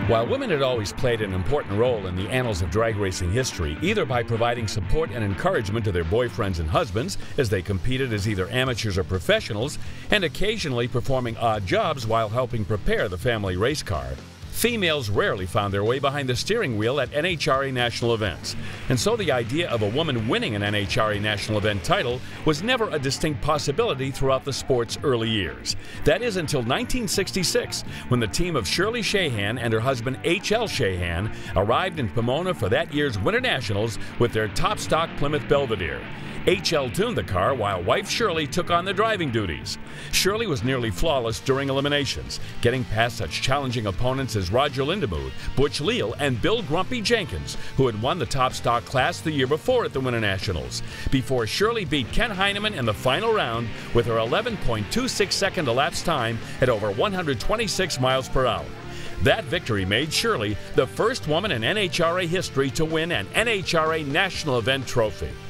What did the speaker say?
While women had always played an important role in the annals of drag racing history, either by providing support and encouragement to their boyfriends and husbands as they competed as either amateurs or professionals, and occasionally performing odd jobs while helping prepare the family race car, females rarely found their way behind the steering wheel at NHRA national events. And so the idea of a woman winning an NHRA national event title was never a distinct possibility throughout the sport's early years. That is until 1966, when the team of Shirley Shahan and her husband H.L. Shahan arrived in Pomona for that year's Winter Nationals with their top stock Plymouth Belvedere. H.L. tuned the car while wife Shirley took on the driving duties. Shirley was nearly flawless during eliminations, getting past such challenging opponents as Roger Lindemuth, Butch Leal, and Bill Grumpy Jenkins, who had won the top stock class the year before at the Winter Nationals, before Shirley beat Ken Heineman in the final round with her 11.26-second elapsed time at over 126 miles per hour. That victory made Shirley the first woman in NHRA history to win an NHRA national event trophy.